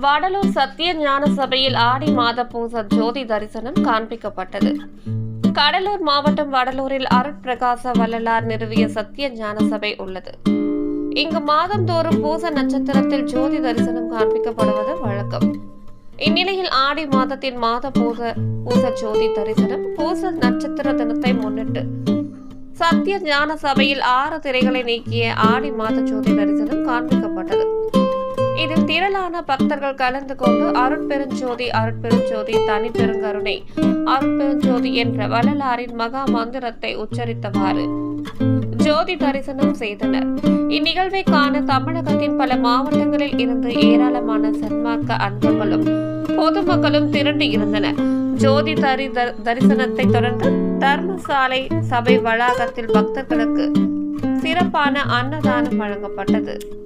வடலூர் சத்திய ஞான சபையில் ஆடி மாத பூச ஜோதி தரிசனம் காண்பிக்கப்பட்டது. கடலூர் மாவட்டம் வடலூரில் அருட்பிரகாச வள்ளலார் நிறுவிய சத்திய ஞான சபை உள்ளது. இங்கு மாதந்தோறும் பூச நட்சத்திரத்தில் ஜோதி தரிசனம் காண்பிக்கப்படுவது வழக்கம். இந்நிலையில் ஆடி மாதத்தின் மாத பூச ஜோதி தரிசனம் பூச நட்சத்திர தினத்தை முன்னிட்டு சத்திய ஞான சபையில் 6 திரைகளை நீக்கிய ஆடி மாத ஜோதி தரிசனம் காண்பிக்கப்பட்டது. இதில் திரளான பக்தர்கள் கலந்து கொண்டு அருட்பெருஞ்சோதி அருட்பெருஞ்சோதி தனி பெருங்கருணை அருட்பெருஞ்சோதி என்ற வள்ளலாரின் மகா மந்திரத்தை உச்சரித்தவாறு ஜோதி தரிசனம் செய்தனர். இந்நிகழ்வை காண தமிழகத்தின் பல மாவட்டங்களில் இருந்து ஏராளமான சன்மார்க்க அன்பர்களும் பொதுமக்களும் திரண்டு இருந்தனர். ஜோதி தரிசனத்தை தொடர்ந்து தர்மசாலை சபை வளாகத்தில் பக்தர்களுக்கு சிறப்பான அன்னதானம் வழங்கப்பட்டது.